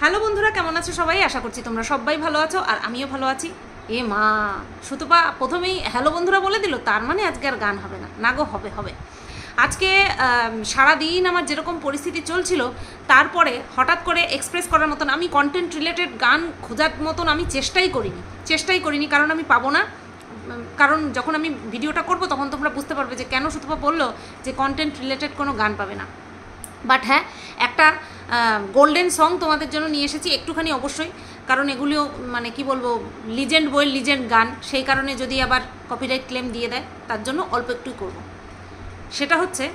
Hello বন্ধুরা, কেমন আছো সবাই? আশা করছি তোমরা সবাই ভালো আছো আর আমিও ভালো আছি। এ মা, সুতপা প্রথমেই হ্যালো বন্ধুরা বলে দিল, তার মানে আজকে আর গান হবে না? না গো, হবে হবে। আজকে সারাদিন আমার যেরকম পরিস্থিতি চলছিল, তারপরে হঠাৎ করে এক্সপ্রেস করার মতন আমি কন্টেন্ট রিলেটেড গান খোঁজার মতন আমি চেষ্টাই করিনি, কারণ আমি পাবো না। কারণ যখন আমি ভিডিওটা করব তখন তোমরা বুঝতে পারবে যে কেন সুতপা বললো যে কন্টেন্ট রিলেটেড কোনো গান পাবে না। বাট হ্যাঁ, একটা গোল্ডেন সং তোমাদের জন্য নিয়ে এসেছি একটুখানি অবশ্যই, কারণ এগুলিও মানে কি বলবো, লিজেন্ড বইয়ের লিজেন্ড গান, সেই কারণে যদি আবার কপিরাইট ক্লেম দিয়ে দেয় তার জন্য অল্প একটুই করব। সেটা হচ্ছে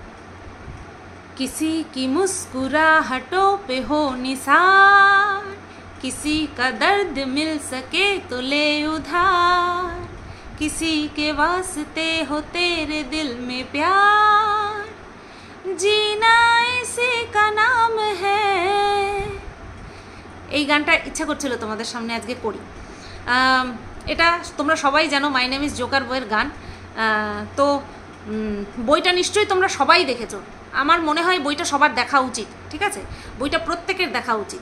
কিসি কি মুস্কুরাহটो पे हो निसार, किसी का दर्द मिल सके तो ले उधार, किसी के वास्ते हो तेरे दिल में प्यार, जीना इसी का नाम है। এই গানটা ইচ্ছা করছিল তোমাদের সামনে আজকে করি। এটা তোমরা সবাই জানো, মাই নেম ইজ জোকার বইয়ের গান। তো বইটা নিশ্চয়ই তোমরা সবাই দেখেছো। আমার মনে হয় বইটা সবার দেখা উচিত, ঠিক আছে? বইটা প্রত্যেকের দেখা উচিত।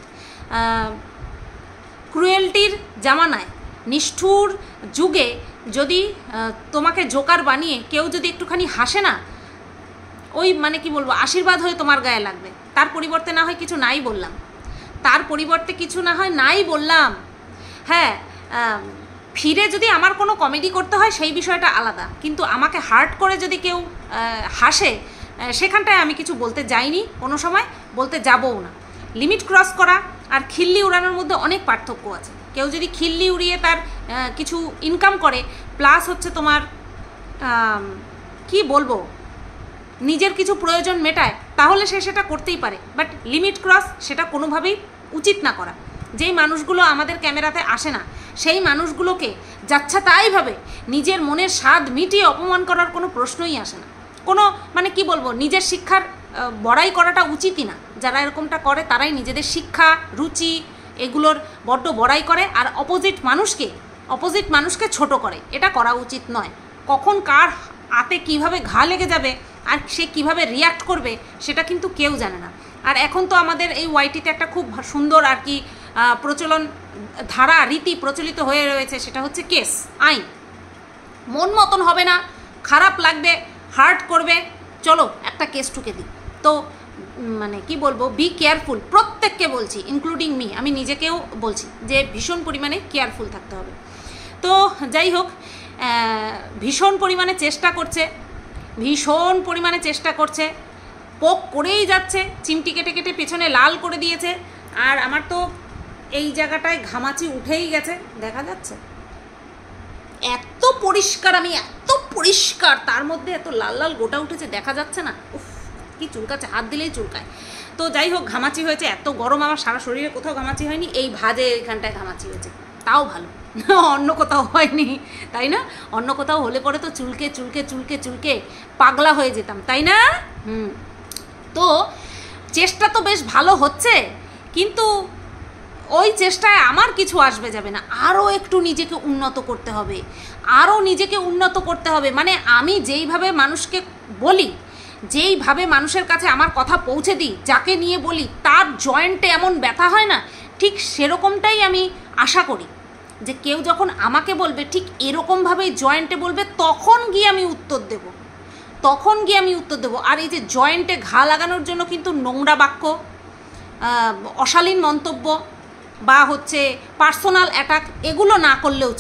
ক্রুয়েলটির জামানায়, নিষ্ঠুর যুগে যদি তোমাকে জোকার বানিয়ে কেউ যদি একটুখানি হাসে না, ওই মানে কি বলবো, আশীর্বাদ হয়ে তোমার গায়ে লাগবে। তার পরিবর্তে না হয় কিছু নাই বললাম, হ্যাঁ, ফিরে যদি আমার কোনো কমেডি করতে হয় সেই বিষয়টা আলাদা, কিন্তু আমাকে হার্ট করে যদি কেউ হাসে, সেখানটায় আমি কিছু বলতে যাইনি, কোনো সময় বলতে যাবও না। লিমিট ক্রস করা আর খিল্লি উড়ানোর মধ্যে অনেক পার্থক্য আছে। কেউ যদি খিল্লি উড়িয়ে তার কিছু ইনকাম করে, প্লাস হচ্ছে তোমার কি বলবো, নিজের কিছু প্রয়োজন মেটায়, তাহলে সে সেটা করতেই পারে। বাট লিমিট ক্রস সেটা কোনোভাবেই উচিত না করা। যেই মানুষগুলো আমাদের ক্যামেরাতে আসে না, সেই মানুষগুলোকে যাচ্ছা তাইভাবে নিজের মনের স্বাদ মিটিয়ে অপমান করার কোনো প্রশ্নই আসে না। কোনো মানে কি বলবো, নিজের শিক্ষার বড়াই করাটা উচিতই না। যারা এরকমটা করে তারাই নিজেদের শিক্ষা, রুচি এগুলোর বড্ড বড়াই করে, আর অপোজিট মানুষকে ছোট করে। এটা করা উচিত নয়। কখন কার হাতে কিভাবে ঘা লেগে যাবে আর সে কিভাবে রিয়াক্ট করবে সেটা কিন্তু কেউ জানে না। আর এখন তো আমাদের এই ওয়াইটিতে একটা খুব সুন্দর আর কি প্রচলন, ধারা রীতি প্রচলিত হয়ে রয়েছে, সেটা হচ্ছে কেস আইন। মন মতন হবে না, খারাপ লাগবে, হার্ট করবে, চলো একটা কেস ঠুকে দিই। তো মানে কি বলবো, বি কেয়ারফুল। প্রত্যেককে বলছি, ইনক্লুডিং মি, আমি নিজেকেও বলছি যে ভীষণ পরিমাণে কেয়ারফুল থাকতে হবে। তো যাই হোক, ভীষণ পরিমাণে চেষ্টা করছে, পোক করেই যাচ্ছে, চিমটি কেটে কেটে পেছনে লাল করে দিয়েছে। আর আমার তো এই জায়গাটায় ঘামাচি উঠেই গেছে, দেখা যাচ্ছে এত পরিষ্কার, তার মধ্যে এত লাল লাল গোটা উঠেছে, দেখা যাচ্ছে না? উফ, কি চুলকাচ্ছে, হাত দিলেই চুলকায়। তো যাই হোক, ঘামাচি হয়েছে, এত গরম আমার সারা শরীরে কোথাও ঘামাচি হয়নি, এই ভাজে এইখানটায় ঘামাচি হয়েছে, তাও ভালো, অন্য কোথাও হয়নি, তাই না? অন্য কোথাও হলে পরে তো চুলকে চুলকে চুলকে চুলকে পাগলা হয়ে যেতাম, তাই না? তো চেষ্টা তো বেশ ভালো হচ্ছে, কিন্তু ওই চেষ্টায় আমার কিছু আসবে যাবে না। আরও একটু নিজেকে উন্নত করতে হবে। মানে আমি যেইভাবে মানুষকে বলি, যেইভাবে মানুষের কাছে আমার কথা পৌঁছে দিই, যাকে নিয়ে বলি তার জয়েন্টে এমন ব্যথা হয় না, ঠিক সেরকমটাই আমি আশা করি যে কেউ যখন আমাকে বলবে ঠিক এরকমভাবেই জয়েন্টে বলবে, তখন গিয়ে আমি উত্তর দেব। আর এই যে জয়েন্টে ঘা লাগানোর জন্য কিন্তু নোংরা বাক্য, অশালীন মন্তব্য বা হচ্ছে পার্সোনাল অ্যাটাক, এগুলো না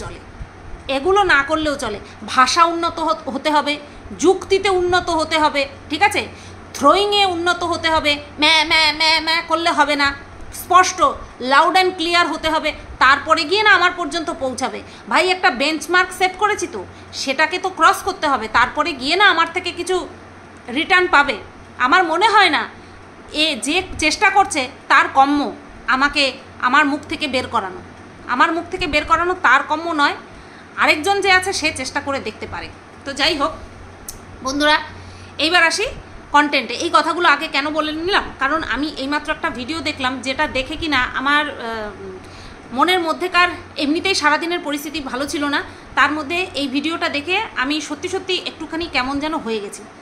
করলেও চলে। ভাষা উন্নত হতে হবে, যুক্তিতে উন্নত হতে হবে, ঠিক আছে? থ্রোয়িংয়ে উন্নত হতে হবে, ম্যা করলে হবে না, স্পষ্ট লাউড অ্যান্ড ক্লিয়ার হতে হবে, তারপরে গিয়ে না আমার পর্যন্ত পৌঁছাবে। ভাই, একটা বেঞ্চমার্ক সেট করেছি তো, সেটাকে তো ক্রস করতে হবে, তারপরে গিয়ে না আমার থেকে কিছু রিটার্ন পাবে। আমার মনে হয় না যে চেষ্টা করছে তার কম্য আমাকে আমার মুখ থেকে বের করানো তার কম্য নয়। আরেকজন যে আছে সে চেষ্টা করে দেখতে পারে। তো যাই হোক বন্ধুরা, এইবার আসি কন্টেন্টে। এই কথাগুলো আগে কেন বলে নিলাম, কারণ আমি এইমাত্র একটা ভিডিও দেখলাম, যেটা দেখে কিনা আমার মনের মধ্যেকার এমনিতেই সারাদিনের পরিস্থিতি ভালো ছিল না, তার মধ্যে এই ভিডিওটা দেখে আমি সত্যি একটুখানি কেমন যেন হয়ে গেছি।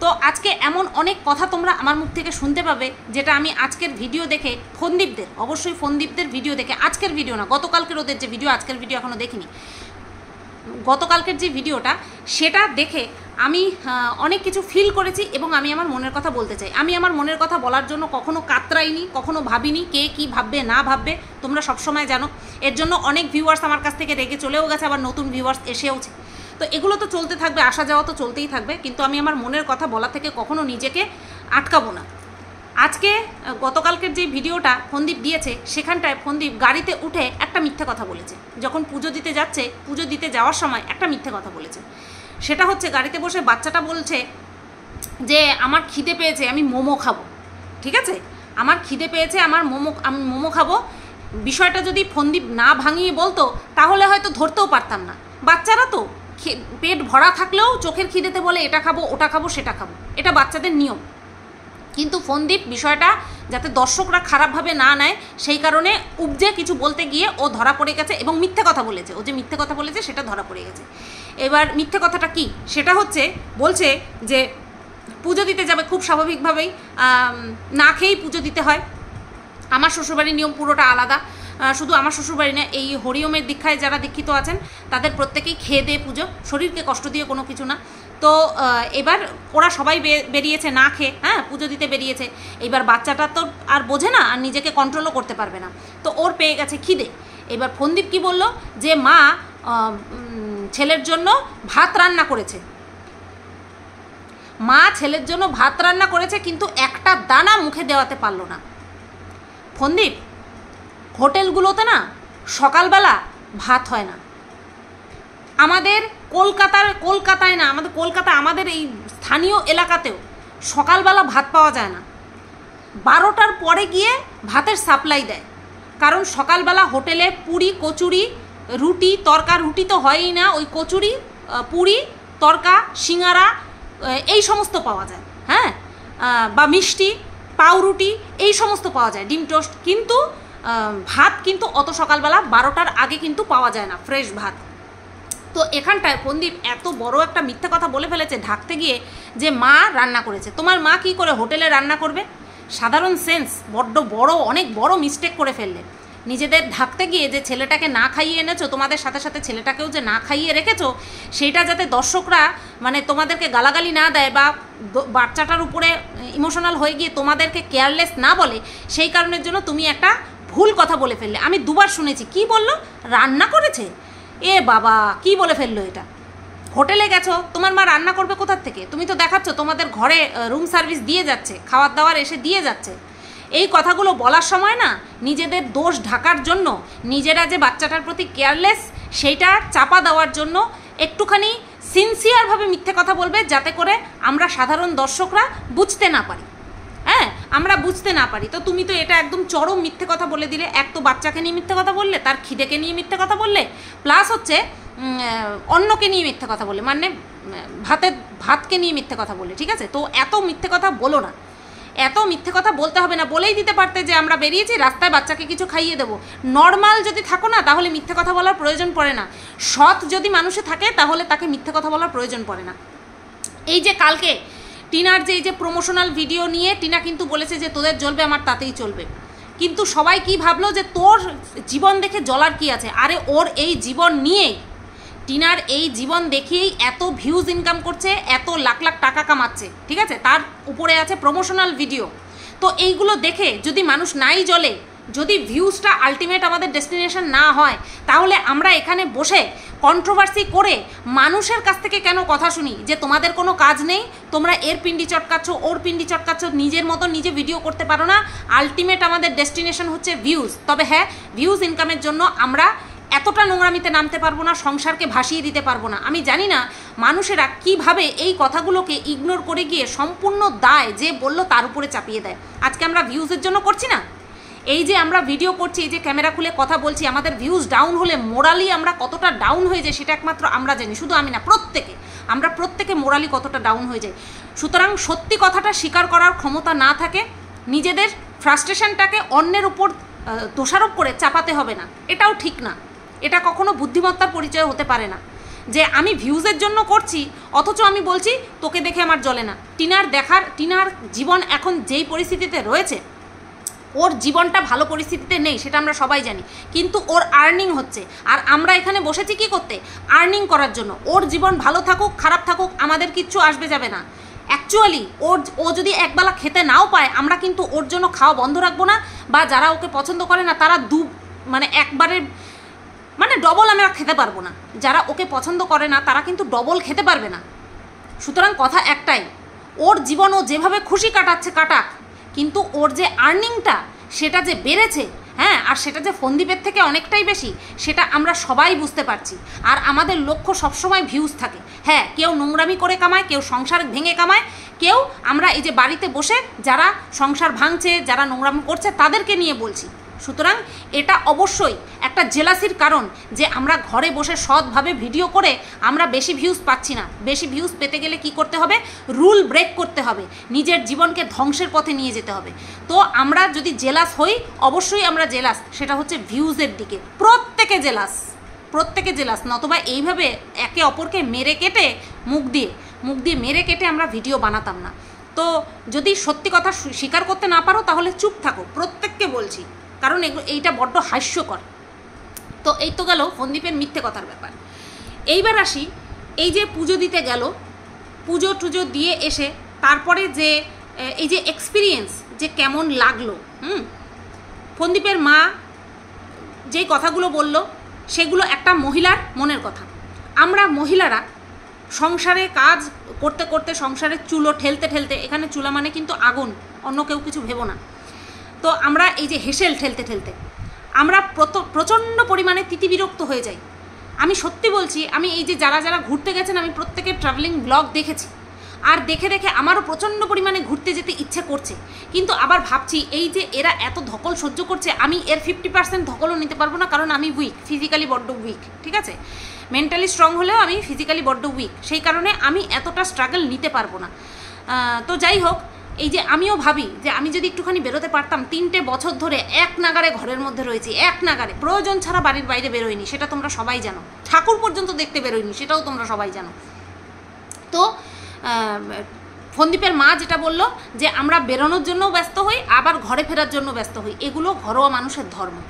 তো আজকে এমন অনেক কথা তোমরা আমার মুখ থেকে শুনতে পাবে, যেটা আমি আজকের ভিডিও দেখে ফন্দীপদের, অবশ্যই ফন্দীপদের ভিডিও দেখে, আজকের ভিডিও না, গতকালকের ওদের যে ভিডিও, আজকের ভিডিও এখনও দেখিনি, গতকালকের যে ভিডিওটা সেটা দেখে আমি অনেক কিছু ফিল করেছি এবং আমি আমার মনের কথা বলতে চাই। আমি আমার মনের কথা বলার জন্য কখনো কাতরাইনি, কখনো ভাবিনি কে কি ভাববে না ভাববে, তোমরা সবসময় জানো। এর জন্য অনেক ভিউয়ার্স আমার কাছ থেকে রেগে চলেও গেছে, আবার নতুন ভিউয়ার্স এসেওছে। তো এগুলো তো চলতে থাকবে, আসা যাওয়া তো চলতেই থাকবে, কিন্তু আমি আমার মনের কথা বলা থেকে কখনো নিজেকে আটকাবো না। আজকে গতকালকের যে ভিডিওটা ফন্দীপ দিয়েছে, সেখানটায় ফন্দীপ গাড়িতে উঠে একটা মিথ্যে কথা বলেছে। যখন পুজো দিতে যাচ্ছে, পুজো দিতে যাওয়ার সময় একটা মিথ্যে কথা বলেছে। সেটা হচ্ছে গাড়িতে বসে বাচ্চাটা বলছে যে আমার খিদে পেয়েছে, আমি মোমো খাবো। ঠিক আছে, আমার খিদে পেয়েছে, আমি মোমো খাবো। বিষয়টা যদি ফন্দীপ না ভাঙিয়ে বলতো তাহলে হয়তো ধরতেও পারতাম না। বাচ্চারা তো পেট ভরা থাকলেও চোখের খিদেতে বলে এটা খাবো, ওটা খাবো, সেটা খাবো, এটা বাচ্চাদের নিয়ম। কিন্তু ফন্দীপ বিষয়টা যাতে দর্শকরা খারাপভাবে না নেয় সেই কারণে উপজে কিছু বলতে গিয়ে ও ধরা পড়ে গেছে এবং মিথ্যে কথা বলেছে। ও যে মিথ্যে কথা বলেছে সেটা ধরা পড়ে গেছে। এবার মিথ্যে কথাটা কি, সেটা হচ্ছে বলছে যে পুজো দিতে যাবে, খুব স্বাভাবিকভাবেই না খেয়েই পুজো দিতে হয়। আমার শ্বশুরবাড়ির নিয়ম পুরোটা আলাদা, শুধু আমার শ্বশুরবাড়ি না, এই হরিওমের দীক্ষায় যারা দীক্ষিত আছেন তাদের প্রত্যেকেই খেয়ে দিয়ে পুজো, শরীরকে কষ্ট দিয়ে কোনো কিছু না। তো এবার ওরা সবাই বেরিয়েছে না খেয়ে, হ্যাঁ, পুজো দিতে বেরিয়েছে। এবার বাচ্চাটা তো আর বোঝে না, আর নিজেকে কন্ট্রোলও করতে পারবে না, তো ওর পেয়ে গেছে খিদে। এবার ফন্দীপ কি বলল যে মা ছেলের জন্য ভাত রান্না করেছে, মা ছেলের জন্য ভাত রান্না করেছে, কিন্তু একটা দানা মুখে দেওয়াতে পারলো না। ফন্দীপ, হোটেলগুলোতে না সকালবেলা ভাত হয় না। আমাদের কলকাতায় না, আমাদের এই স্থানীয় এলাকাতেও সকালবেলা ভাত পাওয়া যায় না। 12টার পরে গিয়ে ভাতের সাপ্লাই দেয়, কারণ সকালবেলা হোটেলে পুরি, কচুরি, রুটি, তরকা, রুটি তো হয়ই না, ওই কচুরি, পুরি, তরকা, সিঙ্গারা এই সমস্ত পাওয়া যায়, হ্যাঁ, বা মিষ্টি, পাউরুটি এই সমস্ত পাওয়া যায়, ডিম টোস্ট। কিন্তু ভাত কিন্তু অত সকালবেলা 12টার আগে কিন্তু পাওয়া যায় না, ফ্রেশ ভাত। তো এখানটায় ফন্দীপ এত বড় একটা মিথ্যা কথা বলে ফেলেছে ঢাকতে গিয়ে যে মা রান্না করেছে। তোমার মা কি করে হোটেলে রান্না করবে? সাধারণ সেন্স অনেক বড় মিস্টেক করে ফেললে। নিজেদের ঢাকতে গিয়ে যে ছেলেটাকে না খাইয়ে এনেছো, তোমাদের সাথে সাথে ছেলেটাকেও যে না খাইয়ে রেখেছো, সেইটা যাতে দর্শকরা মানে তোমাদেরকে গালাগালি না দেয় বা বাচ্চাটার উপরে ইমোশনাল হয়ে গিয়ে তোমাদেরকে কেয়ারলেস না বলে, সেই কারণের জন্য তুমি একটা ভুল কথা বলে ফেললে। আমি দুবার শুনেছি, কি বললো, রান্না করেছে। এ বাবা, কি বলে ফেললো এটা? হোটেলে গেছো, তোমার মা রান্না করবে কোথার থেকে? তুমি তো দেখাচ্ছ তোমাদের ঘরে রুম সার্ভিস দিয়ে যাচ্ছে, খাবার দাবার এসে দিয়ে যাচ্ছে। এই কথাগুলো বলার সময় না নিজেদের দোষ ঢাকার জন্য, নিজেরা যে বাচ্চাটার প্রতি কেয়ারলেস সেইটা চাপা দেওয়ার জন্য একটুখানি সিনসিয়ারভাবে মিথ্যে কথা বলবে, যাতে করে আমরা সাধারণ দর্শকরা বুঝতে না পারি। হ্যাঁ, আমরা বুঝতে না পারি। তো তুমি তো এটা একদম চরম মিথ্যে কথা বলে দিলে। এক তো বাচ্চাকে নিয়ে মিথ্যে কথা বললে, তার খিদেকে নিয়ে মিথ্যে কথা বললে, প্লাস হচ্ছে অন্নকে নিয়ে মিথ্যে কথা বললে, মানে ভাতকে নিয়ে মিথ্যে কথা বললে। ঠিক আছে, তো এত মিথ্যে কথা বলো না, এত মিথ্যে কথা বলতে হবে না। বলেই দিতে পারতে যে আমরা বেরিয়েছি, রাস্তায় বাচ্চাকে কিছু খাইয়ে দেবো। নর্মাল যদি থাকো না, তাহলে মিথ্যে কথা বলার প্রয়োজন পড়ে না। সৎ যদি মানুষে থাকে তাহলে তাকে মিথ্যে কথা বলার প্রয়োজন পড়ে না। এই যে কালকে টিনার যে এই যে প্রমোশনাল ভিডিও নিয়ে টিনা কিন্তু বলেছে যে তোদের জ্বলবে, আমার তাতেই চলবে। কিন্তু সবাই কি ভাবলো যে তোর জীবন দেখে জ্বলার কি আছে? আরে ওর এই জীবন নিয়েই, টিনার এই জীবন দেখেই এত ভিউজ ইনকাম করছে, এত লাখ লাখ টাকা কামাচ্ছে। ঠিক আছে, তার উপরে আছে প্রমোশনাল ভিডিও। তো এইগুলো দেখে যদি মানুষ নাই জ্বলে, যদি ভিউজটা আলটিমেট আমাদের ডেস্টিনেশন না হয়, তাহলে আমরা এখানে বসে কন্ট্রোভার্সি করে মানুষের কাছ থেকে কেন কথা শুনি যে তোমাদের কোনো কাজ নেই, তোমরা এর পিন্ডি চটকাচ্ছ, ওর পিন্ডি চটকাচ্ছ, নিজের মতো নিজে ভিডিও করতে পারো না। আলটিমেট আমাদের ডেস্টিনেশন হচ্ছে ভিউজ। তবে হ্যাঁ, ভিউজ ইনকামের জন্য আমরা এতটা নোংরামিতে নামতে পারবো না, সংসারকে ভাসিয়ে দিতে পারবো না। আমি জানি না মানুষেরা কিভাবে এই কথাগুলোকে ইগনোর করে গিয়ে সম্পূর্ণ দায় যে বললো তার উপরে চাপিয়ে দেয়। আজকে আমরা ভিউজের জন্য করছি না, এই যে আমরা ভিডিও করছি, এই যে ক্যামেরা খুলে কথা বলছি, আমাদের ভিউজ ডাউন হলে মোরালি আমরা কতটা ডাউন হয়ে যাই সেটা একমাত্র আমরা জানি। শুধু আমি না, আমরা প্রত্যেকে মোরালি কতটা ডাউন হয়ে যাই। সুতরাং সত্যি কথাটা স্বীকার করার ক্ষমতা না থাকে, নিজেদের ফ্রাস্ট্রেশনটাকে অন্যের উপর দোষারোপ করে চাপাতে হবে না, এটাও ঠিক না। এটা কখনো বুদ্ধিমত্তার পরিচয় হতে পারে না। যে আমি ভিউজের জন্য করছি, অথচ আমি বলছি তোকে দেখে আমার জ্বলে না। টিনার জীবন এখন যেই পরিস্থিতিতে রয়েছে, ওর জীবনটা ভালো পরিস্থিতিতে নেই, সেটা আমরা সবাই জানি, কিন্তু ওর আর্নিং হচ্ছে। আর আমরা এখানে বসেছি কি করতে? আর্নিং করার জন্য। ওর জীবন ভালো থাকুক খারাপ থাকুক আমাদের কিচ্ছু আসবে যাবে না। অ্যাকচুয়ালি ও যদি একবেলা খেতে নাও পায়, আমরা কিন্তু ওর জন্য খাওয়া বন্ধ রাখবো না, বা যারা ওকে পছন্দ করে না তারা একবারে ডবল আমরা খেতে পারবো না। যারা ওকে পছন্দ করে না তারা কিন্তু ডবল খেতে পারবে না। সুতরাং কথা একটাই, ওর জীবন ও যেভাবে খুশি কাটাচ্ছে কাটাক, কিন্তু ওর যে আর্নিংটা সেটা যে বেড়েছে, হ্যাঁ, আর সেটা যে ফন্দীপের থেকে অনেকটাই বেশি, সেটা আমরা সবাই বুঝতে পারছি। আর আমাদের লক্ষ্য সবসময় ভিউজ থাকে। হ্যাঁ, কেউ নোংরামি করে কামায়, কেউ সংসার ভেঙে কামায়, কেউ আমরা এই যে বাড়িতে বসে যারা সংসার ভাঙছে, যারা নোংরামি করছে তাদেরকে নিয়ে বলছি। সুতরাং এটা অবশ্যই একটা জেলাসির কারণ যে আমরা ঘরে বসে সৎভাবে ভিডিও করে আমরা বেশি ভিউজ পাচ্ছি না। বেশি ভিউজ পেতে গেলে কি করতে হবে? রুল ব্রেক করতে হবে, নিজের জীবনকে ধ্বংসের পথে নিয়ে যেতে হবে। তো আমরা যদি জেলাস হই, অবশ্যই আমরা জেলাস, সেটা হচ্ছে ভিউজের দিকে। প্রত্যেকে জেলাস, নতবা এইভাবে একে অপরকে মেরে কেটে মুখ দিয়ে মেরে কেটে আমরা ভিডিও বানাতাম না। তো যদি সত্যি কথা স্বীকার করতে না পারো তাহলে চুপ থাকো, প্রত্যেককে বলছি, কারণ এইটা বড্ড হাস্যকর। তো এই তো গেল ফন্দীপের মিথ্যে কথার ব্যাপার। এইবার আসি, এই যে পুজো দিতে গেল, পুজো টুজো দিয়ে এসে তারপরে যে এই যে এক্সপিরিয়েন্স যে কেমন লাগলো, ফন্দীপের মা যেই কথাগুলো বলল সেগুলো একটা মহিলার মনের কথা। আমরা মহিলারা সংসারে কাজ করতে করতে, সংসারের চুলো ঠেলতে ঠেলতে, এখানে চুলা মানে কিন্তু আগুন, অন্য কেউ কিছু ভেবো না, তো আমরা এই যে হেসেল ঠেলতে ঠেলতে আমরা প্রচণ্ড পরিমাণে তিতিবিরক্ত হয়ে যাই। আমি সত্যি বলছি, আমি এই যে যারা ঘুরতে গেছেন, আমি প্রত্যেকের ট্রাভেলিং ব্লগ দেখেছি, আর দেখে দেখে আমারও প্রচণ্ড পরিমাণে ঘুরতে যেতে ইচ্ছে করছে। কিন্তু আবার ভাবছি, এই যে এরা এত ধকল সহ্য করছে, আমি এর 50% ধকলও নিতে পারবো না, কারণ আমি উইক, ফিজিক্যালি বড্ড উইক, ঠিক আছে? মেন্টালি স্ট্রং হলেও আমি ফিজিক্যালি বড্ড উইক, সেই কারণে আমি এতটা স্ট্রাগল নিতে পারবো না। তো যাই হোক, এই যে আমিও ভাবি যে আমি যদি একটুখানি বেরোতে পারতাম। 3টে বছর ধরে এক নাগারে ঘরের মধ্যে রয়েছি, এক নাগারে, প্রয়োজন ছাড়া বাড়ির বাইরে বেরোয়নি, সেটা তোমরা সবাই জানো। ঠাকুর পর্যন্ত দেখতে বেরোয়নি, সেটাও তোমরা সবাই জানো। তো ফন্দীপের মা যেটা বলল যে আমরা বেরোনোর জন্যও ব্যস্ত হই, আবার ঘরে ফেরার জন্য ব্যস্ত হই, এগুলো ঘরোয়া মানুষের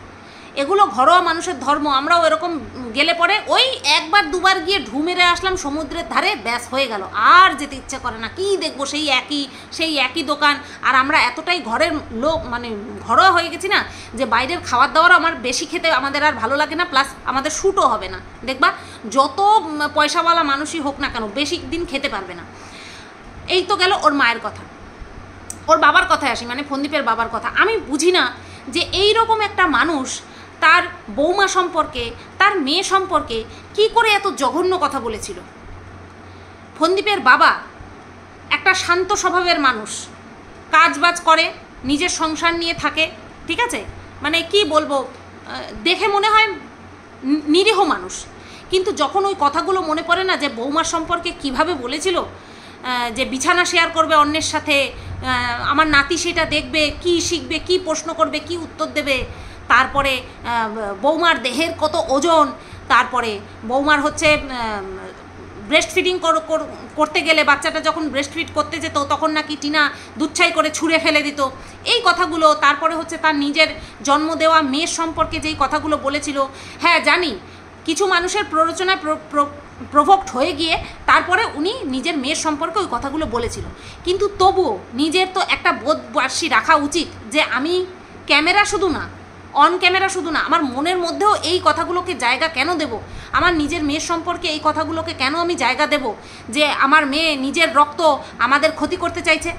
ধর্ম। আমরাও এরকম গেলে পরে ওই একবার দুবার গিয়ে ঢু মেরে আসলাম সমুদ্রের ধারে, ব্যাস হয়ে গেল, আর যেতে ইচ্ছে করে না। কি দেখবো? সেই একই দোকান। আর আমরা এতটাই ঘরের লোক, ঘরোয়া হয়ে গেছি না, যে বাইরের খাবার দাবার আমার বেশি খেতে আমাদের আর ভালো লাগে না, প্লাস আমাদের শ্যুটও হবে না। দেখবা, যত পয়সাওয়ালা মানুষই হোক না কেন, বেশি দিন খেতে পারবে না। এই তো গেল ওর মায়ের কথা। ওর বাবার কথায় আসি, ফন্দীপের বাবার কথা। আমি বুঝি না যে এই রকম একটা মানুষ তার বৌমা সম্পর্কে, তার মেয়ে সম্পর্কে কি করে এত জঘন্য কথা বলেছিল। ফন্দীপের বাবা একটা শান্ত স্বভাবের মানুষ, কাজবাজ করে, নিজের সংসার নিয়ে থাকে, ঠিক আছে? কি বলবো, দেখে মনে হয় নিরীহ মানুষ, কিন্তু যখন ওই কথাগুলো মনে পড়ে না, যে বৌমার সম্পর্কে কিভাবে বলেছিল, যে বিছানা শেয়ার করবে অন্যের সাথে, আমার নাতি সেটা দেখবে, কি শিখবে, কি প্রশ্ন করবে, কি উত্তর দেবে, তারপরে বৌমার দেহের কত ওজন, তারপরে বৌমার হচ্ছে ব্রেস্ট ফিডিং করতে গেলে, বাচ্চাটা যখন ব্রেস্ট ফিড করতে যেত তখন নাকি টিনা দুচ্ছাই করে ছুঁড়ে ফেলে দিত, এই কথাগুলো। তারপরে হচ্ছে তার নিজের জন্ম দেওয়া মেয়ের সম্পর্কে যেই কথাগুলো বলেছিল। হ্যাঁ, জানি কিছু মানুষের প্ররোচনায় প্রভোক্ট হয়ে গিয়ে তারপরে উনি নিজের মেয়ের সম্পর্কে ওই কথাগুলো বলেছিল, কিন্তু তবুও নিজের তো একটা বোধবাসী রাখা উচিত যে আমি ক্যামেরা শুধু না, অন ক্যামেরা শুধু না, আমার মনের মধ্যেও এই কথাগুলোকে জায়গা কেন দেব? আমার নিজের মেয়ের সম্পর্কে এই কথাগুলোকে কেন আমি জায়গা দেব যে আমার মেয়ে নিজের রক্ত আমাদের ক্ষতি করতে চাইছে?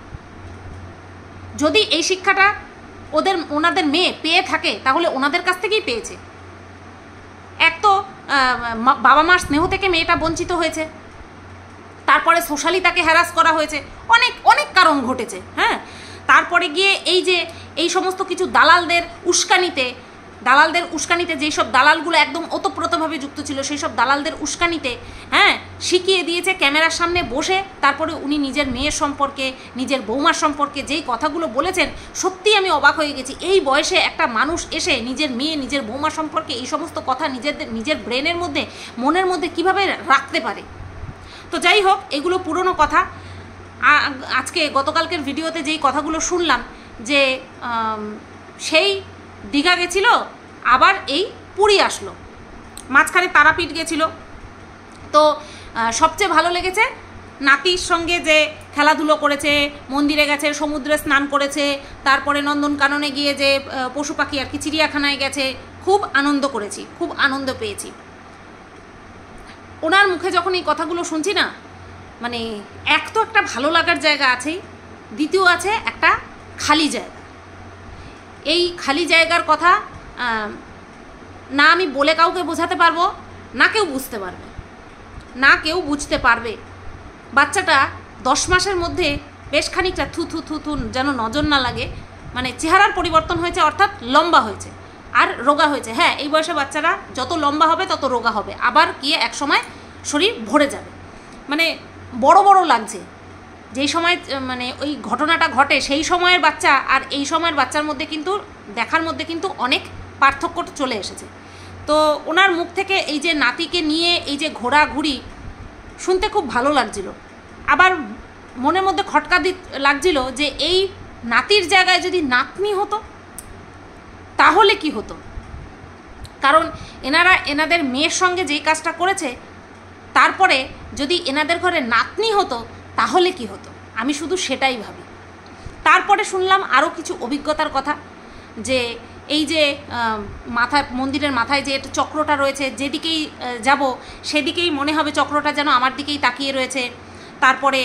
যদি এই শিক্ষাটা ওনাদের মেয়ে পেয়ে থাকে তাহলে ওনাদের কাছ থেকেই পেয়েছে। এক তো বাবা মার স্নেহ থেকে মেয়েটা বঞ্চিত হয়েছে, তারপরে সোশ্যালি তাকে হ্যারাস করা হয়েছে, অনেক অনেক কারণ ঘটেছে। হ্যাঁ, তারপরে গিয়ে এই যে এই সমস্ত কিছু দালালদের উস্কানিতে দালালদের উস্কানিতে, যেই সব দালালগুলো একদম ওতপ্রোতভাবে যুক্ত ছিল, সেই সব দালালদের উস্কানিতে শিখিয়ে দিয়েছে ক্যামেরার সামনে বসে। তারপরে উনি নিজের মেয়ের সম্পর্কে, নিজের বৌমার সম্পর্কে যেই কথাগুলো বলেছেন, সত্যিই আমি অবাক হয়ে গেছি। এই বয়সে একটা মানুষ এসে নিজের মেয়ে, নিজের বৌমা সম্পর্কে এই সমস্ত কথা নিজের ব্রেনের মধ্যে, মনের মধ্যে কিভাবে রাখতে পারে। তো যাই হোক, এগুলো পুরনো কথা। আজকে গতকালকের ভিডিওতে যেই কথাগুলো শুনলাম, যে সেই দীঘা গেছিল, আবার এই পুরী আসলো, মাঝখানে তারাপীঠ গেছিল। তো সবচেয়ে ভালো লেগেছে নাতির সঙ্গে যে খেলাধুলো করেছে, মন্দিরে গেছে, সমুদ্রে স্নান করেছে, তারপরে নন্দনকাননে গিয়ে যে পশু পাখি আর কি চিড়িয়াখানায় গেছে, খুব আনন্দ করেছি, খুব আনন্দ পেয়েছি। ওনার মুখে যখন এই কথাগুলো শুনছি না, মানে এক তো একটা ভালো লাগার জায়গা আছেই, দ্বিতীয় আছে একটা খালি জায়গা। এই খালি জায়গার কথা না আমি বলে কাউকে বোঝাতে পারবো, না কেউ বুঝতে পারবে, না কেউ বুঝতে পারবে। বাচ্চাটা 10 মাসের মধ্যে বেশ খানিকটা থু থু থু থু যেন নজর না লাগে, মানে চেহারার পরিবর্তন হয়েছে, অর্থাৎ লম্বা হয়েছে আর রোগা হয়েছে। হ্যাঁ, এই বয়সে বাচ্চারা যত লম্বা হবে তত রোগা হবে, আবার গিয়ে এক সময় শরীর ভরে যাবে, মানে বড় বড় লাগছে। যেই সময় মানে ওই ঘটনাটা ঘটে, সেই সময়ের বাচ্চা আর এই সময়ের বাচ্চার মধ্যে কিন্তু দেখার মধ্যে কিন্তু অনেক পার্থক্য চলে এসেছে। তো ওনার মুখ থেকে এই যে নাতিকে নিয়ে এই যে ঘোরাঘুরি শুনতে খুব ভালো লাগছিল। আবার মনের মধ্যে খটকা লাগছিল যে এই নাতির জায়গায় যদি নাতনি হতো তাহলে কি হতো। কারণ এনারা এনাদের মেয়ের সঙ্গে যেই কাজটা করেছে, তারপরে যদি এনাদের ঘরে নাতনি হতো তাহলে কি হতো, আমি শুধু সেটাই ভাবি। তারপরে শুনলাম আরও কিছু অভিজ্ঞতার কথা, যে এই যে মাথায়, মন্দিরের মাথায় যে চক্রটা রয়েছে, যেদিকেই যাব সেদিকেই মনে হবে চক্রটা যেন আমার দিকেই তাকিয়ে রয়েছে। তারপরে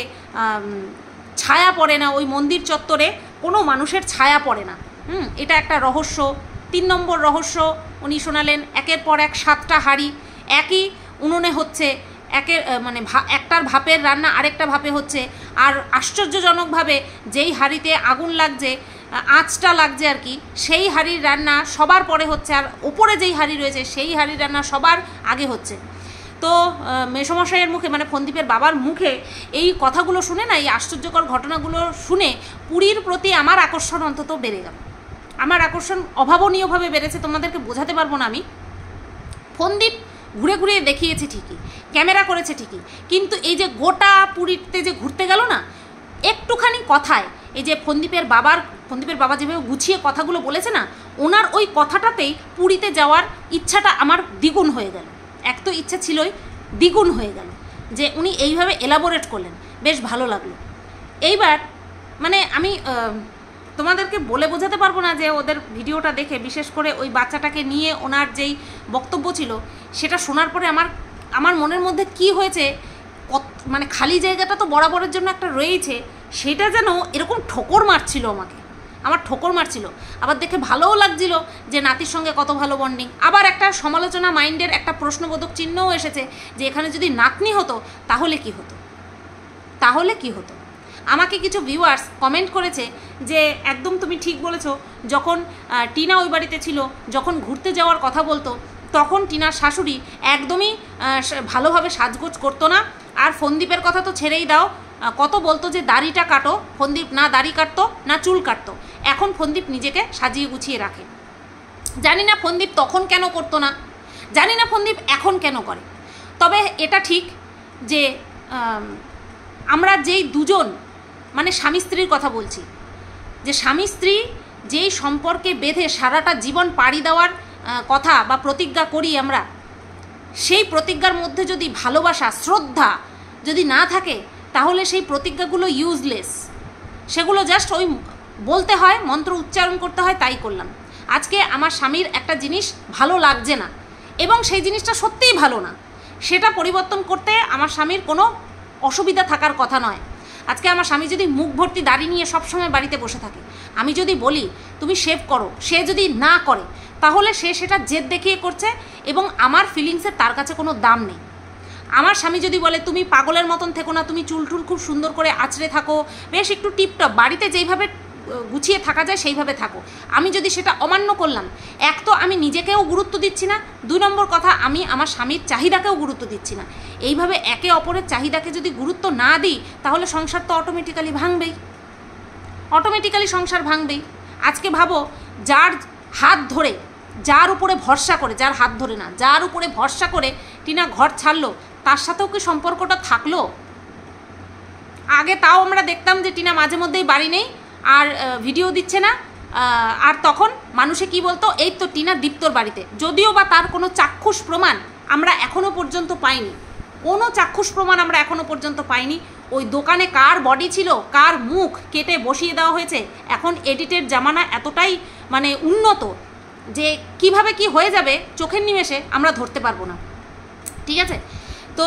ছায়া পড়ে না, ওই মন্দির চত্বরে কোনো মানুষের ছায়া পড়ে না। এটা একটা রহস্য। 3 নম্বর রহস্য উনি শোনালেন, একের পর এক 7টা হাঁড়ি একই উনুনে হচ্ছে, মানে একটার ভাপের রান্না আরেকটা ভাপে হচ্ছে, আর আশ্চর্যজনকভাবে যেই হাঁড়িতে আগুন লাগছে, আঁচটা লাগছে আর কি, সেই হাঁড়ির রান্না সবার পরে হচ্ছে, আর ওপরে যেই হাঁড়ি রয়েছে সেই হাঁড়ির রান্না সবার আগে হচ্ছে। তো মেসোমশাইয়ের মুখে, মানে ফন্দীপের বাবার মুখে এই কথাগুলো শুনে না, এই আশ্চর্যকর ঘটনাগুলো শুনে পুরীর প্রতি আমার আকর্ষণ অন্তত বেড়ে গেল। আমার আকর্ষণ অভাবনীয়ভাবে বেড়েছে, তোমাদেরকে বোঝাতে পারবো না আমি। ফন্দীপ ঘুরে ঘুরে দেখিয়েছে ঠিকই, ক্যামেরা করেছে ঠিকই, কিন্তু এই যে গোটা পুরীতে যে ঘুরতে গেল না, একটুখানি কথায় এই যে ফন্দীপের বাবা যেভাবে গুছিয়ে কথাগুলো বলেছে না, ওনার ওই কথাটাতেই পুরীতে যাওয়ার ইচ্ছাটা আমার দ্বিগুণ হয়ে গেল। এক তো ইচ্ছা ছিলই, দ্বিগুণ হয়ে গেল, যে উনি এইভাবে এলাবোরেট করলেন, বেশ ভালো লাগলো। এইবার মানে আমি তোমাদেরকে বলে বোঝাতে পারবো না যে ওদের ভিডিওটা দেখে, বিশেষ করে ওই বাচ্চাটাকে নিয়ে ওনার যেই বক্তব্য ছিল, সেটা শোনার পরে আমার মনের মধ্যে কি হয়েছে, মানে খালি জায়গাটা তো বরাবরের জন্য একটা রয়েছে, সেটা যেন এরকম ঠোকর মারছিল আমার ঠোকর মারছিল। আবার দেখে ভালোও লাগছিল যে নাতির সঙ্গে কত ভালো বন্ডিং। আবার একটা সমালোচনা মাইন্ডের একটা প্রশ্নবোধক চিহ্নও এসেছে, যে এখানে যদি নাতনি হতো তাহলে কি হতো, তাহলে কি হতো। আমাকে কিছু ভিউয়ার্স কমেন্ট করেছে যে একদম তুমি ঠিক বলেছো, যখন টিনা ওই বাড়িতে ছিল, যখন ঘুরতে যাওয়ার কথা বলতো, তখন টিনার শাশুড়ি একদমই ভালোভাবে সাজগোজ করতো না। আর ফন্দীপের কথা তো ছেড়েই দাও, কত বলতো যে দাড়িটা কাটো, ফন্দীপ না দাড়ি কাটতো না চুল কাটতো। এখন ফন্দীপ নিজেকে সাজিয়ে গুছিয়ে রাখে। জানি না ফন্দীপ তখন কেন করতো না, জানি না ফন্দীপ এখন কেন করে। তবে এটা ঠিক যে আমরা যেই দুজন, মানে স্বামী স্ত্রীর কথা বলছি, যে স্বামী স্ত্রী যেই সম্পর্কে বেঁধে সারাটা জীবন পাড়ি দেওয়ার কথা বা প্রতিজ্ঞা করি আমরা, সেই প্রতিজ্ঞার মধ্যে যদি ভালোবাসা, শ্রদ্ধা যদি না থাকে, তাহলে সেই প্রতিজ্ঞাগুলো ইউজলেস। সেগুলো জাস্ট ওই বলতে হয়, মন্ত্র উচ্চারণ করতে হয়, তাই করলাম। আজকে আমার স্বামীর একটা জিনিস ভালো লাগছে না, এবং সেই জিনিসটা সত্যিই ভালো না, সেটা পরিবর্তন করতে আমার স্বামীর কোনো অসুবিধা থাকার কথা নয়। আজকে আমার স্বামী যদি মুখ ভর্তি দাড়ি নিয়ে সবসময় বাড়িতে বসে থাকে, আমি যদি বলি তুমি শেভ করো, সে যদি না করে, তাহলে সে সেটা জেদ দেখিয়ে করছে, এবং আমার ফিলিংসের তার কাছে কোনো দাম নেই। আমার স্বামী যদি বলে তুমি পাগলের মতন থেকো না, তুমি চুল টুল খুব সুন্দর করে আঁচড়ে থাকো, বেশ একটু টিপটপ, বাড়িতে যেইভাবে গুছিয়ে থাকা যায় সেইভাবে থাকো। আমি যদি সেটা অমান্য করলাম, এক তো আমি নিজেকেও গুরুত্ব দিচ্ছি না, 2 নম্বর কথা আমি আমার স্বামীর চাহিদাকেও গুরুত্ব দিচ্ছি না। এইভাবে একে অপরের চাহিদাকে যদি গুরুত্ব না দিই তাহলে সংসার তো অটোমেটিক্যালি ভাঙবেই, অটোমেটিক্যালি সংসার ভাঙবেই। আজকে ভাবো, যার হাত ধরে, যার উপরে ভরসা করে, যার হাত ধরে না, যার উপরে ভরসা করে টিনা ঘর ছাড়লো, তার সাথেও কি সম্পর্কটা থাকলো? আগে তাও আমরা দেখতাম যে টিনা মাঝে মধ্যেই বাড়ি নেই আর ভিডিও দিচ্ছে না, আর তখন মানুষে কি বলতো, এই তো টিনা দীপ্তর বাড়িতে। যদিও বা তার কোনো চাক্ষুষ প্রমাণ আমরা এখনও পর্যন্ত পাইনি, কোনো চাক্ষুষ প্রমাণ আমরা এখনও পর্যন্ত পাইনি। ওই দোকানে কার বডি ছিল, কার মুখ কেটে বসিয়ে দেওয়া হয়েছে। এখন এডিটের জামানা এতটাই মানে উন্নত যে কিভাবে কি হয়ে যাবে চোখের নিমেষে আমরা ধরতে পারবো না, ঠিক আছে? তো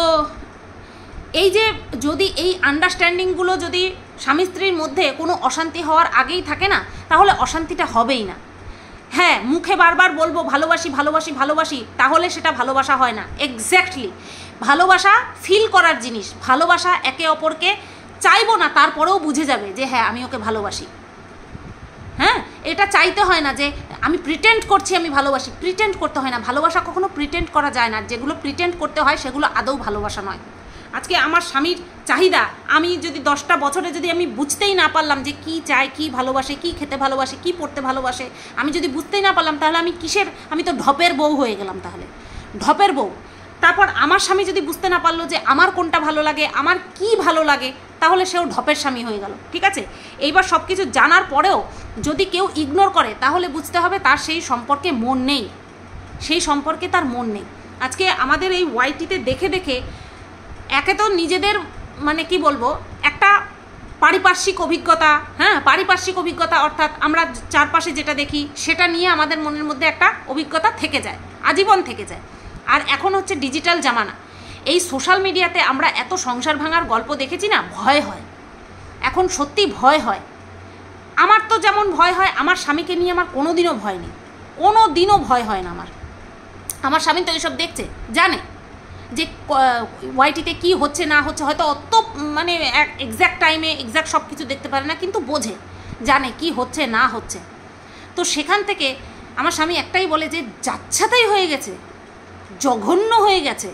এই যে যদি এই আন্ডারস্ট্যান্ডিংগুলো যদি স্বামী স্ত্রীর মধ্যে কোনো অশান্তি হওয়ার আগেই থাকে না, তাহলে অশান্তিটা হবেই না। হ্যাঁ, মুখে বারবার বলবো ভালোবাসি ভালোবাসি ভালোবাসি, তাহলে সেটা ভালোবাসা হয় না। এক্স্যাক্টলি, ভালোবাসা ফিল করার জিনিস। ভালোবাসা একে অপরকে চাইবো না, তারপরেও বুঝে যাবে যে হ্যাঁ আমি ওকে ভালোবাসি। হ্যাঁ, এটা চাইতে হয় না যে আমি প্রিটেন্ড করছি আমি ভালোবাসি, প্রিটেন্ড করতে হয় না। ভালোবাসা কখনো প্রিটেন্ড করা যায় না, যেগুলো প্রিটেন্ড করতে হয় সেগুলো আদৌ ভালোবাসা নয়। আজকে আমার স্বামীর চাহিদা আমি যদি 10টা বছরে যদি আমি বুঝতেই না পারলাম যে কী চায়, কী ভালোবাসে, কী খেতে ভালোবাসে, কী পড়তে ভালোবাসে, আমি যদি বুঝতেই না পারলাম, তাহলে আমি কিসের, আমি তো ঢপের বউ হয়ে গেলাম। তাহলে ঢপের বউ। তারপর আমার স্বামী যদি বুঝতে না পারলো যে আমার কোনটা ভালো লাগে, আমার কি ভালো লাগে, তাহলে সেও ঢপের স্বামী হয়ে গেল, ঠিক আছে? এইবার সব কিছু জানার পরেও যদি কেউ ইগনোর করে, তাহলে বুঝতে হবে তার সেই সম্পর্কে মন নেই, সেই সম্পর্কে তার মন নেই। আজকে আমাদের এই ওয়াইটিতে দেখে দেখে একে তো নিজেদের মানে কি বলবো, একটা পারিপার্শ্বিক অভিজ্ঞতা, হ্যাঁ পারিপার্শ্বিক অভিজ্ঞতা অর্থাৎ আমরা চারপাশে যেটা দেখি সেটা নিয়ে আমাদের মনের মধ্যে একটা অভিজ্ঞতা থেকে যায়, আজীবন থেকে যায়। আর এখন হচ্ছে ডিজিটাল জামানা, এই সোশ্যাল মিডিয়াতে আমরা এত সংসার ভাঙার গল্প দেখেছি না, ভয় হয়, এখন সত্যি ভয় হয়। আমার তো যেমন ভয় হয়, আমার স্বামীকে নিয়ে আমার কোনো দিনও ভয় নেই, কোনো দিনও ভয় হয় না আমার। আমার স্বামী তো এইসব দেখছে, জানে যে ওয়াইটিতে কি হচ্ছে না হচ্ছে, হয়তো অত মানে এক্স্যাক্ট টাইমে এক্স্যাক্ট সব কিছু দেখতে পারে না, কিন্তু বোঝে, জানে কি হচ্ছে না হচ্ছে। তো সেখান থেকে আমার স্বামী একটাই বলে যে যাচ্ছাতাই হয়ে গেছে, জঘন্য হয়ে গেছে,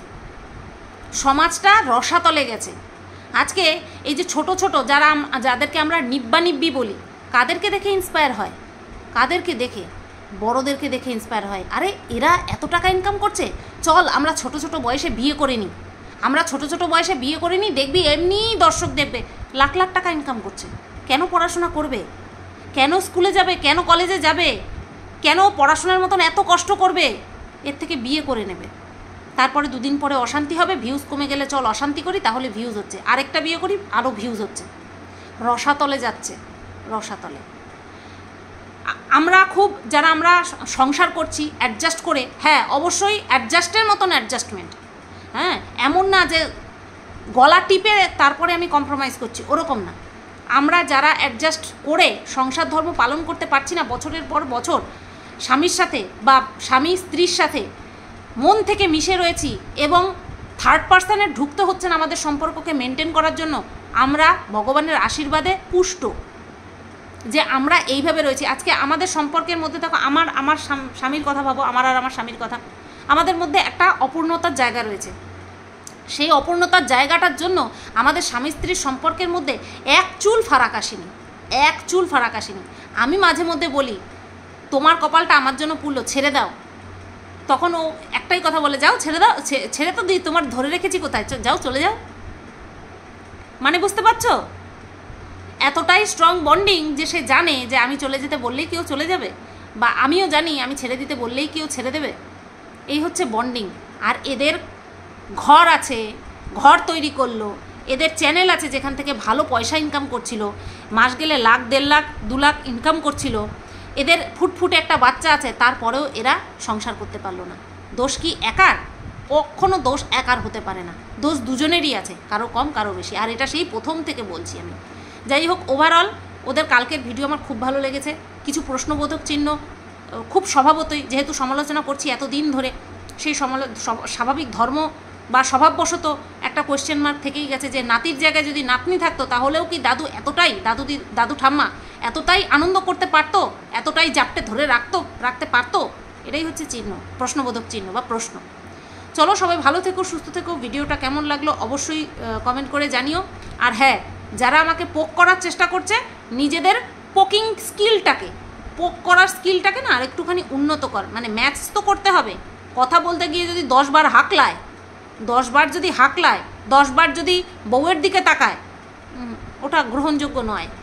সমাজটা রসাতলে গেছে। আজকে এই যে ছোট ছোট যাদেরকে আমরা নিব্বি বলি, কাদেরকে দেখে ইন্সপায়ার হয়, কাদেরকে দেখে, বড়দেরকে দেখে ইন্সপায়ার হয়। আরে এরা এত টাকা ইনকাম করছে, চল আমরা ছোট ছোট বয়সে বিয়ে করে নিই, আমরা ছোট ছোট বয়সে বিয়ে করে নিই, দেখবি এমনি দর্শক দেখবে, লাখ লাখ টাকা ইনকাম করছে। কেন পড়াশোনা করবে, কেন স্কুলে যাবে, কেন কলেজে যাবে, কেন পড়াশোনার মতন এত কষ্ট করবে? এর থেকে বিয়ে করে নেবে, তারপরে 2 দিন পরে অশান্তি হবে, ভিউজ কমে গেলে চল অশান্তি করি, তাহলে ভিউজ হচ্ছে, আরেকটা বিয়ে করি, আরও ভিউজ হচ্ছে, রসাতলে যাচ্ছে, রসাতলে। আমরা যারা আমরা সংসার করছি অ্যাডজাস্ট করে, হ্যাঁ অবশ্যই অ্যাডজাস্টের মতন অ্যাডজাস্টমেন্ট, হ্যাঁ এমন না যে গলা টিপে তারপরে আমি কম্প্রোমাইজ করছি, ওরকম না। আমরা যারা অ্যাডজাস্ট করে সংসার ধর্ম পালন করতে পারছি না বছরের পর বছর, স্বামীর সাথে বা স্বামী স্ত্রীর সাথে মন থেকে মিশে রয়েছি এবং থার্ড পার্সনের ঢুকতে হচ্ছে না আমাদের সম্পর্ককে মেনটেন করার জন্য, আমরা ভগবানের আশীর্বাদে পুষ্ট যে আমরা এইভাবে রয়েছি। আজকে আমাদের সম্পর্কের মধ্যে দেখো, আমার স্বামীর কথা ভাবো, আমার আর আমার স্বামীর কথা, আমাদের মধ্যে একটা অপূর্ণতার জায়গা রয়েছে। সেই অপূর্ণতার জায়গাটার জন্য আমাদের স্বামী স্ত্রীর সম্পর্কের মধ্যে এক চুল ফারাক আসেনি, এক চুল ফারাক আসেনি। আমি মাঝে মধ্যে বলি তোমার কপালটা আমার জন্য পুড়লো, ছেড়ে দাও, তখন ও একটাই কথা বলে, যাও ছেড়ে দাও, ছেড়ে তো দিই, তোমার ধরে রেখেছি কোথায়, যাও চলে যাও। মানে বুঝতে পারছো, এতটাই স্ট্রং বন্ডিং যে সে জানে যে আমি চলে যেতে বললেই কেউ চলে যাবে, বা আমিও জানি আমি ছেড়ে দিতে বললেই কেউ ছেড়ে দেবে। এই হচ্ছে বন্ডিং। আর এদের ঘর আছে, ঘর তৈরি করলো, এদের চ্যানেল আছে যেখান থেকে ভালো পয়সা ইনকাম করছিল, মাস গেলে 1 লাখ 1.5 লাখ 2 লাখ ইনকাম করছিল, এদের ফুটফুটে একটা বাচ্চা আছে, তারপরেও এরা সংসার করতে পারলো না। দোষ কি একার? কখনো দোষ একার হতে পারে না, দোষ দুজনেরই আছে, কারো কম কারো বেশি। আর এটা সেই প্রথম থেকে বলছি আমি। যাই হোক, ওভারঅল ওদের কালকের ভিডিও আমার খুব ভালো লেগেছে। কিছু প্রশ্নবোধক চিহ্ন খুব স্বভাবতই, যেহেতু সমালোচনা করছি এতদিন ধরে, সেই স্বাভাবিক ধর্ম বা স্বভাববশত একটা কোয়েশ্চেন মার্ক থেকেই গেছে যে নাতির জায়গায় যদি নাতনি থাকতো তাহলেও কি দাদু এতটাই, দাদু ঠাম্মা এতটাই আনন্দ করতে পারতো, এতটাই জাপটে ধরে রাখতে পারতো? এটাই হচ্ছে চিহ্ন, প্রশ্নবোধক চিহ্ন বা প্রশ্ন। চলো সবাই ভালো থেকো, সুস্থ থেকো। ভিডিওটা কেমন লাগলো অবশ্যই কমেন্ট করে জানিও। আর হ্যাঁ, যারা আমাকে পোক করার চেষ্টা করছে, নিজেদের পোকিং পোক করার স্কিলটাকে না আরেকটুখানি উন্নত কর। মানে ম্যাচ তো করতে হবে, কথা বলতে গিয়ে যদি 10 বার হাঁকলায়, 10 বার যদি বউয়ের দিকে তাকায়, ওটা গ্রহণযোগ্য নয়।